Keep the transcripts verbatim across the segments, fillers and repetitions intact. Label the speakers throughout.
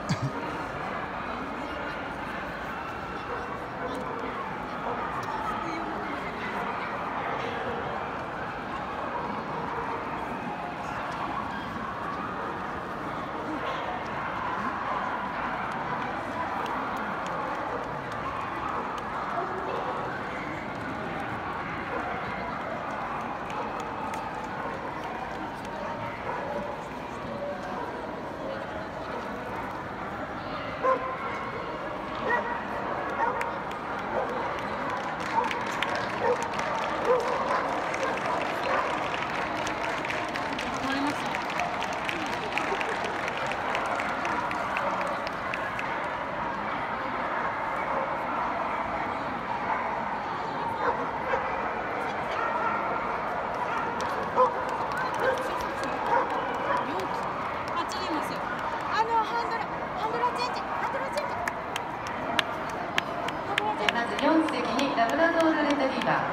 Speaker 1: まずよん席にラブラドールレトリーバー、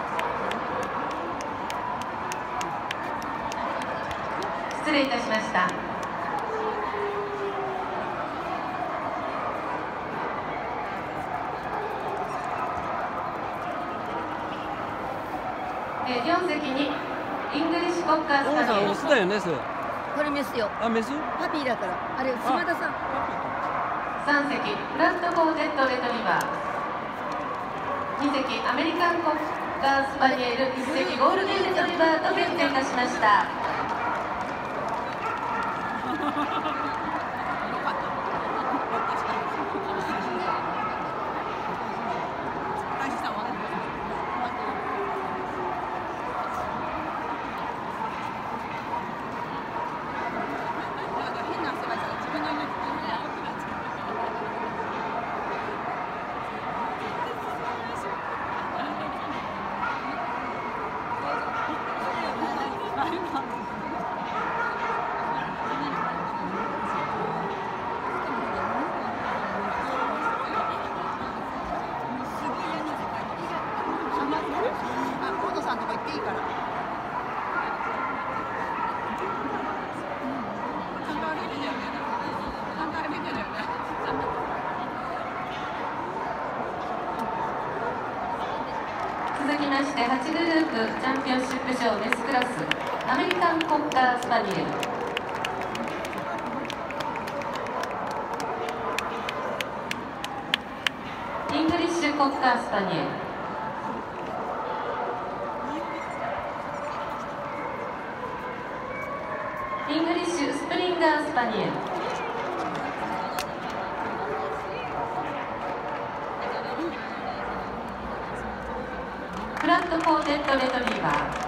Speaker 1: 失礼いたしました。えよん席にイングリッシュコッカースパニエル。
Speaker 2: オスだよね、それ。
Speaker 3: これメスよ。
Speaker 2: あ、メス？
Speaker 3: パピーだから。あれ島田さん。
Speaker 1: さん席ブラッドコーテッドレトリバー、に席アメリカンコッカースパニエル、いち席ゴールデンレトリバーと決定いたしました。続きましてはちグループチャンピオンシップ賞メスクラスアメリカンコッカースパニエル、イングリッシュコッカースパニエル、イングリッシュスプリンガースパニエル、フラットコーテッドレトリーバー。